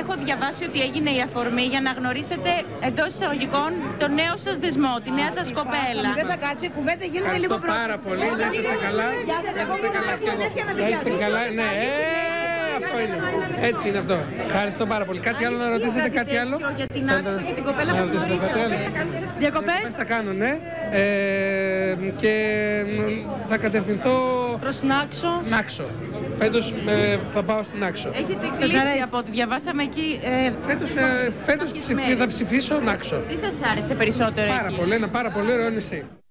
έχω διαβάσει ότι έγινε η αφορμή για να γνωρίσετε εντός εισαγωγικών τον νέο σας δεσμό, τη νέα σας κοπέλα. Δεν θα κάτσω, η κουβέντα γίνεται λίγο Ευχαριστώ πάρα πολύ. Να είστε καλά. Γεια σας, εγώ Να είστε καλά. Ναι, αυτό είναι. Έτσι είναι αυτό. Ευχαριστώ πάρα πολύ. Κάτι άλλο να ρωτήσετε, κάτι άλλο? Για την Άξο και την κοπέλα που γνωρίσατε. Διακοπές Θα κάνω, ναι. Και θα κατευθυνθώ προς την Άξο. Νάξο. Φέτος θα πάω στην Άξο. Έχετε εκλείψει από ό,τι διαβάσαμε εκεί. Φέτος θα ψηφίσω Νάξο. Τι σας άρεσε περισσότερο? Πάρα πολύ, ένα πάρα πολύ ωραίο νησί.